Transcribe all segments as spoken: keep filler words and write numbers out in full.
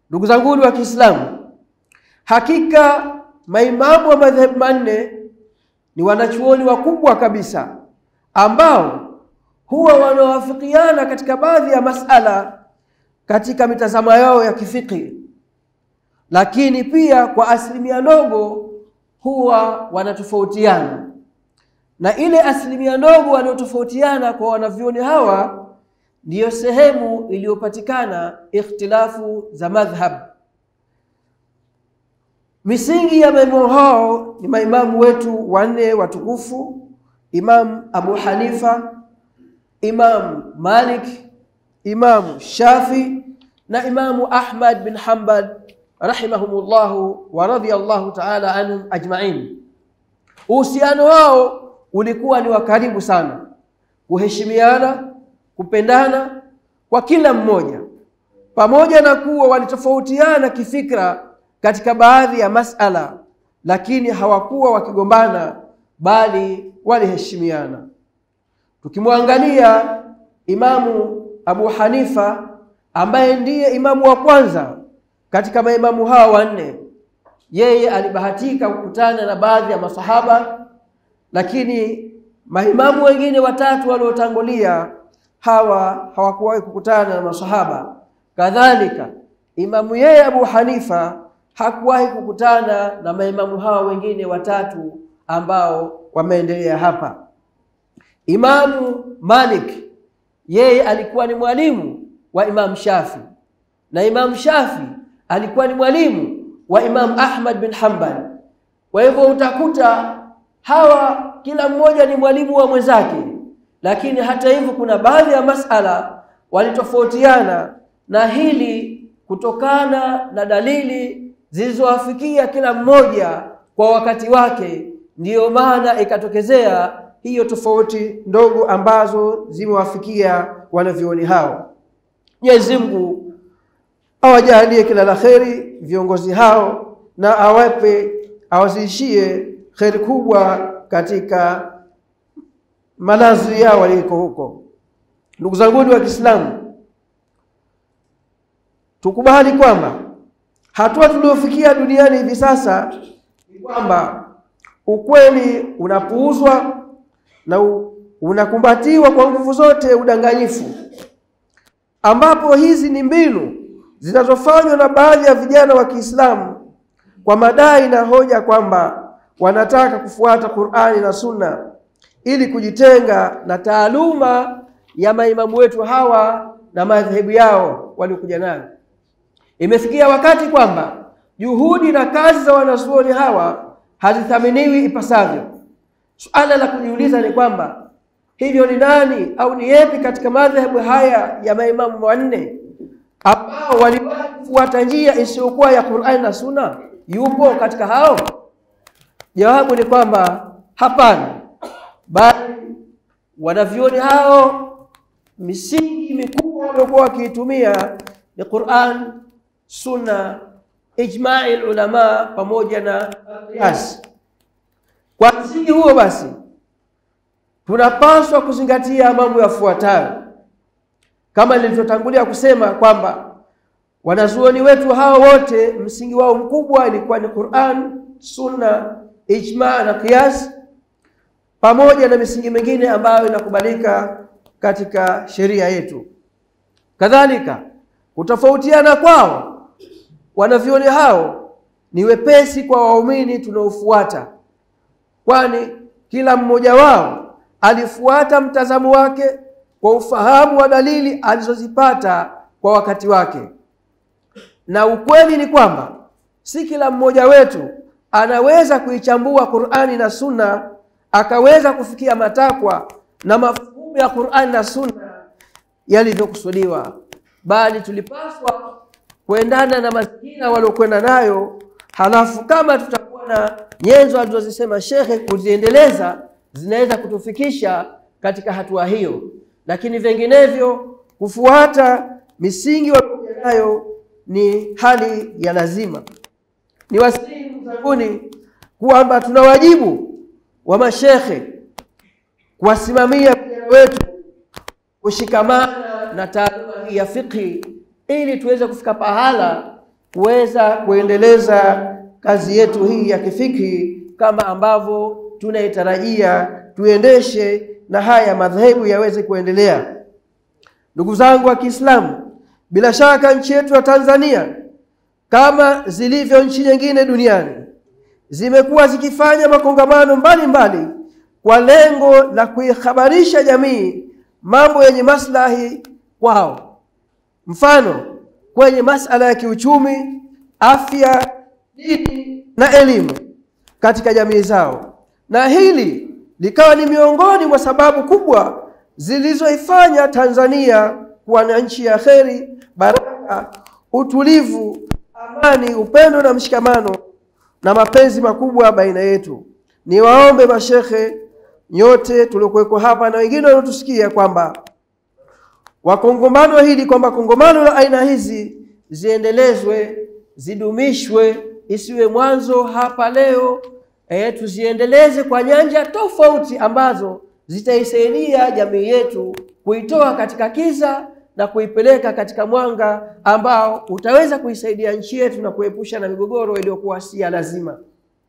Ndugu zangu wa Kiislamu, hakika maimamu wa madhehebu manne ni wanachuoni wakubwa kabisa ambao huwa wanawafikiana katika baadhi ya masala katika mitazamo yao ya kifiqhi, lakini pia kwa asilimia ndogo huwa wanatofautiana, na ile asilimia ndogo waliotofautiana kwa wanavyoni hawa ndiyo sehemu iliyopatikana ikhtilafu za madhhab. Misingi ya maimamu hao ni maimamu wetu wanne watukufu: Imam Abu Hanifa, Imam Malik, Imam Shafi na Imamu Ahmad bin Hanbal rahimahumullahu wa radiyallahu ta'ala anhum ajma'in. Uhusiano wao ulikuwa ni wa karibu sana, kuheshimiana, kupendana kwa kila mmoja, pamoja na kuwa walitofautiana kifikra katika baadhi ya masala, lakini hawakuwa wakigombana bali waliheshimiana. Tukimwangalia Imamu Abu Hanifa ambaye ndiye imamu wa kwanza katika maimamu hawa wanne, yeye alibahatika kukutana na baadhi ya masahaba, lakini maimamu wengine watatu waliotangulia hawa hawakuwahi kukutana na masahaba. Kadhalika imamu yeye Abu Hanifa hakuwahi kukutana na maimamu hawa wengine watatu ambao wameendelea hapa. Imamu Malik yeye alikuwa ni mwalimu wa Imam Shafi, na Imam Shafi alikuwa ni mwalimu wa Imam Ahmad bin Hanbal. Kwa hivyo utakuta hawa kila mmoja ni mwalimu wa mwenzake, lakini hata hivyo kuna baadhi ya masala walitofautiana, na hili kutokana na dalili zilizowafikia kila mmoja kwa wakati wake, ndiyo maana ikatokezea hiyo tofauti ndogo ambazo zimewafikia wanavyoni hao. Mwenyezi Mungu awajalie kila la kheri viongozi hao, na awape awazidishie kheri kubwa katika malazi yao waliko huko. Ndugu zangu wa Kiislamu, tukubali kwamba hatua tuliofikia duniani hivi sasa ni kwamba ukweli unapuuzwa na unakumbatiwa kwa nguvu zote udanganyifu, ambapo hizi ni mbinu zinazofanywa na baadhi ya vijana wa Kiislamu kwa madai na hoja kwamba wanataka kufuata Qur'ani na Sunna ili kujitenga na taaluma ya maimamu wetu hawa na madhehebu yao waliokuja nayo. Imefikia wakati kwamba juhudi na kazi za wanazuoni hawa hazithaminiwi ipasavyo. Suala la kujiuliza ni kwamba hivyo ni nani au ni yepi katika madhehebu haya ya maimamu wanne ambao waliwahi kufuata njia isiyokuwa ya Qur'an na Sunna? Yupo katika hao? Jawabu ni kwamba hapana, bali wanavyoni hao misingi mikubwa waliokuwa wakiitumia ni Qur'an, Sunna, ijma'i ulama pamoja na qiyas. Kwa msingi huo basi tunapaswa kuzingatia mambo yafuatayo, kama nilivyotangulia kusema kwamba wanazuoni wetu hao wote msingi wao mkubwa ilikuwa ni Qur'an, Sunna, ijma' na qiyas, pamoja na misingi mingine ambayo inakubalika katika sheria yetu. Kadhalika kutofautiana kwao wanavyoni hao ni wepesi kwa waumini tunaofuata, kwani kila mmoja wao alifuata mtazamo wake kwa ufahamu wa dalili alizozipata kwa wakati wake. Na ukweli ni kwamba si kila mmoja wetu anaweza kuichambua Qur'ani na Sunna akaweza kufikia matakwa na mafuhumu ya Qur'ani na Sunna yalivyokusudiwa, bali tulipaswa kuendana na mazingira waliokwenda nayo. Halafu kama tutakuwa na nyenzo alizozisema shekhe kuziendeleza, zinaweza kutufikisha katika hatua hiyo, lakini vinginevyo kufuata misingi waliokuja nayo ni hali ya lazima. Ni wasihi mzanguni kwamba tuna wajibu wa mashekhe kuwasimamia vijana wetu kushikamana na taaluma ya fiqhi ili tuweze kufika pahala kuweza kuendeleza kazi yetu hii ya kifiki kama ambavyo tunaitarajia tuendeshe na haya madhehebu yaweze kuendelea. Ndugu zangu wa Kiislamu, bila shaka nchi yetu ya Tanzania kama zilivyo nchi nyingine duniani zimekuwa zikifanya makongamano mbalimbali kwa lengo la kuihabarisha jamii mambo yenye maslahi kwao. Mfano, kwenye masala ya kiuchumi, afya, dini na elimu katika jamii zao. Na hili likawa ni miongoni mwa sababu kubwa zilizoifanya Tanzania kuwa na nchi ya kheri, baraka, utulivu, amani, upendo na mshikamano na mapenzi makubwa baina yetu. Niwaombe mashekhe nyote tuliokuweko hapa na wengine wanaotusikia kwamba wakongomano hili kwamba kongomano la aina hizi ziendelezwe, zidumishwe, isiwe mwanzo hapa leo, e, tuziendeleze kwa nyanja tofauti ambazo zitaisaidia jamii yetu kuitoa katika kiza na kuipeleka katika mwanga ambao utaweza kuisaidia nchi yetu na kuepusha na migogoro iliyokuwa si lazima.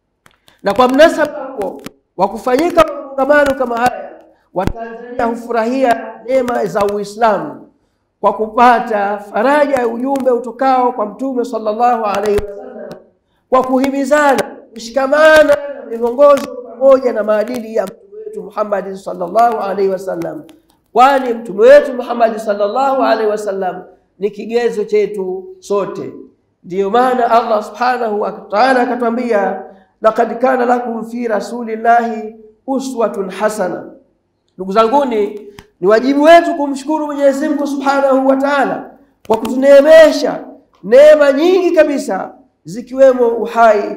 Na kwa mnasaba huo wa kufanyika kongamano kama haya, Watanzania hufurahia neema za Uislamu kwa kupata faraja ya ujumbe utokao kwa Mtume sallallahu alaihi wasallam, kwa kuhimizana kushikamana na miongozo pamoja na maadili ya Mtume wetu Muhammad sallallahu alaihi wasallam, kwani Mtume wetu Muhammad sallallahu alaihi wasallam ni kigezo chetu sote. Ndiyo maana Allah subhanahu wa ta'ala akatwambia, laqad kana lakum fi rasulillahi uswatun hasana. Ndugu zanguni, ni wajibu wetu kumshukuru Mwenyezi Mungu subhanahu wa ta'ala kwa kutuneemesha neema nyingi kabisa, zikiwemo uhai,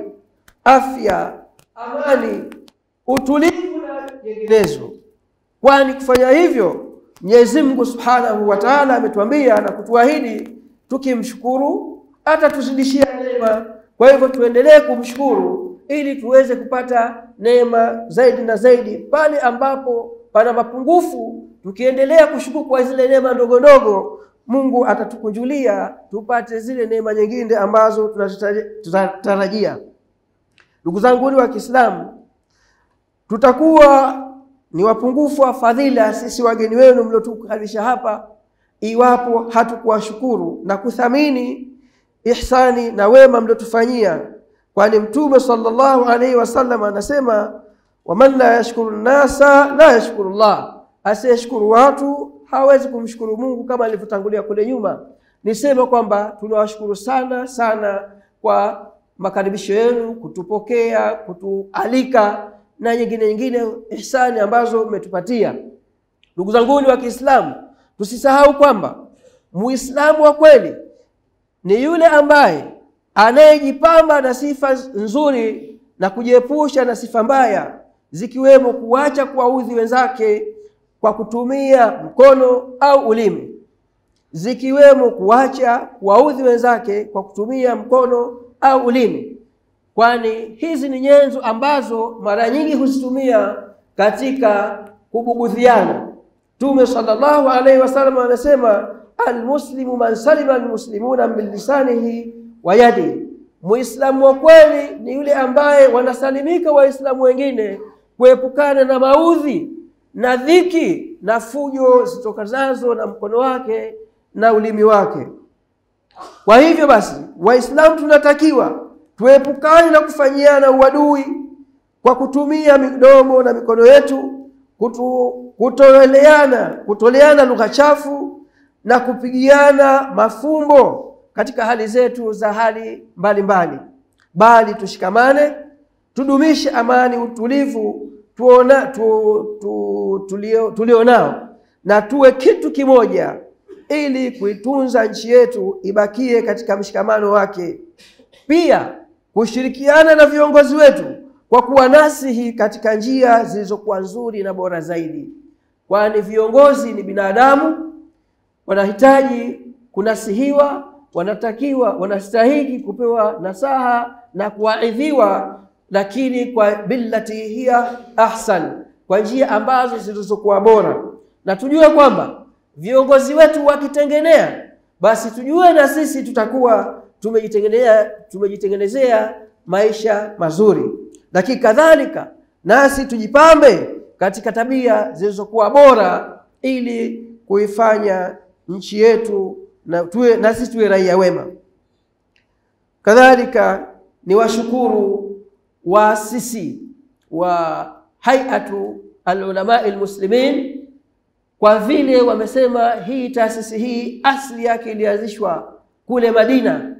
afya, amani, utulivu na nyinginezo. Kwani kufanya hivyo Mwenyezi Mungu subhanahu wa ta'ala ametuambia na kutuahidi tukimshukuru atatuzidishia neema. Kwa hivyo tuendelee kumshukuru ili tuweze kupata neema zaidi na zaidi. Pale ambapo pana mapungufu, tukiendelea kushukuru kwa zile neema ndogo ndogo, Mungu atatukunjulia tupate zile neema nyingine ambazo tunatarajia. Ndugu zangu wa Kiislamu, tutakuwa ni wapungufu wa fadhila sisi wageni wenu mliotukaribisha hapa iwapo hatukuwashukuru na kuthamini ihsani na wema mliotufanyia, kwani Mtume sallallahu alaihi wasallam anasema, waman la yashkuru nasa la yashkuru Allah, asiyeshukuru watu hawezi kumshukuru Mungu, kama alivyotangulia kule nyuma. Niseme kwamba tunawashukuru sana sana kwa makaribisho yenu, kutupokea, kutualika na nyingine nyingine ihsani ambazo umetupatia. Ndugu zangu wa Kiislamu, tusisahau kwamba Muislamu wa kweli ni yule ambaye anayejipamba na sifa nzuri na kujiepusha na sifa mbaya, zikiwemo kuacha kuwaudhi wenzake kwa kutumia mkono au ulimi, zikiwemo kuacha kuwaudhi wenzake kwa kutumia mkono au ulimi, kwani hizi ni nyenzo ambazo mara nyingi huzitumia katika kubugudhiana. Mtume sallallahu alaihi wasallam anasema, almuslimu man salima almuslimuna min lisanihi wa yadi. Muislamu wa kweli ni yule ambaye wanasalimika waislamu wengine kuepukana na maudhi na dhiki na fujo zitokazazo na mkono wake na ulimi wake. Kwa hivyo basi, waislamu tunatakiwa tuepukane na kufanyiana uadui kwa kutumia midomo na mikono yetu, kutu, kutoleana kutoleana lugha chafu na kupigiana mafumbo katika hali zetu za hali mbalimbali, bali tushikamane, tudumishe amani, utulivu tuona tu, tu, tulio, tulio nao, na tuwe kitu kimoja ili kuitunza nchi yetu ibakie katika mshikamano wake. Pia kushirikiana na viongozi wetu kwa kuwa nasihi katika njia zilizokuwa nzuri na bora zaidi, kwani viongozi ni binadamu, wanahitaji kunasihiwa, wanatakiwa wanastahili kupewa nasaha na kuwaidhiwa, lakini kwa billati hiya ahsan, kwa njia ambazo zilizokuwa bora. Na tujue kwamba viongozi wetu wakitengenea, basi tujue na sisi tutakuwa tumejitengenezea tumejitengenezea maisha mazuri. Lakini kadhalika nasi tujipambe katika tabia zilizokuwa bora ili kuifanya nchi yetu na tuwe na sisi tuwe raia wema. Kadhalika ni washukuru waasisi wa Hay'atu al-Ulama al-Muslimin kwa vile wamesema hii taasisi hii asli yake ilianzishwa kule Madina,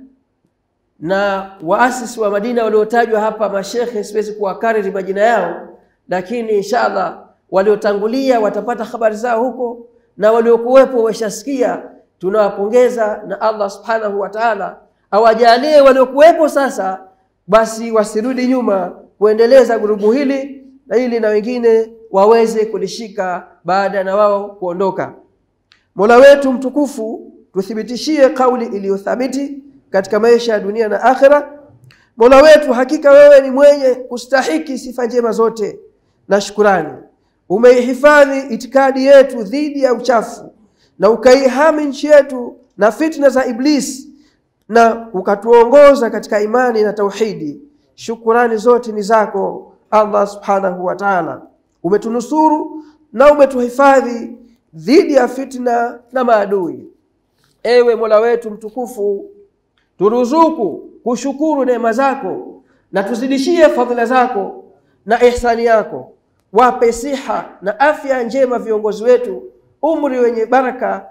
na waasisi wa Madina waliotajwa hapa mashekhe siwezi kuwakariri majina yao, lakini inshallah waliotangulia watapata habari zao huko, na waliokuwepo washasikia. Tunawapongeza na Allah subhanahu wa ta'ala awajalie waliokuwepo sasa basi wasirudi nyuma kuendeleza gurubu hili, na ili na wengine waweze kulishika baada na wao kuondoka. Mola wetu mtukufu tuthibitishie kauli iliyothabiti katika maisha ya dunia na akhera. Mola wetu, hakika wewe ni mwenye kustahiki sifa njema zote na shukrani. Umeihifadhi itikadi yetu dhidi ya uchafu na ukaihami nchi yetu na fitna za Iblis, na ukatuongoza katika imani na tauhidi. Shukrani zote ni zako Allah subhanahu wa ta'ala. Umetunusuru na umetuhifadhi dhidi ya fitna na maadui. Ewe Mola wetu mtukufu, turuzuku kushukuru neema zako na tuzidishie fadhila zako na ihsani yako. Wape siha na afya njema viongozi wetu, umri wenye baraka,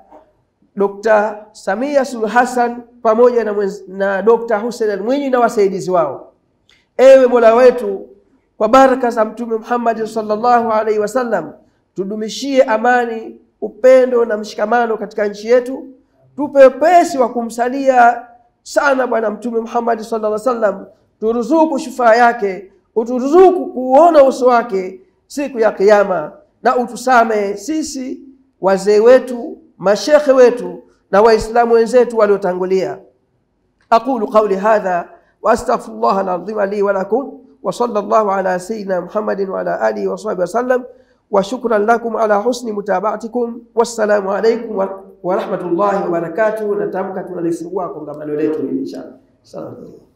Dokta Samia Suluhu Hassan pamoja na, na Dokta Hussein Al-Mwinyi na wasaidizi wao. Ewe Mola wetu, kwa baraka za Mtume Muhammad sallallahu alaihi wasallam, tudumishie amani, upendo na mshikamano katika nchi yetu. Tupe wepesi wa kumsalia sana Bwana Mtume Muhammad sallallahu alaihi wasallam. Turuzuku shufaa yake, uturuzuku kuona uso wake siku ya kiyama, na utusame sisi wazee wetu, mashekhe wetu na waislamu wenzetu waliotangulia. Aqulu qawli hadha wa astaghfirullah al-azim li wa lakum, wa sallallahu ala sayyidina Muhammadin wa ala alihi wa sahbihi wasallam, wa shukran lakum ala husni mutaba'atikum. Wassalamu alaykum wa rahmatullahi wa barakatuh. Natamka tunalifungua kongamano letu inshallah. Salamu.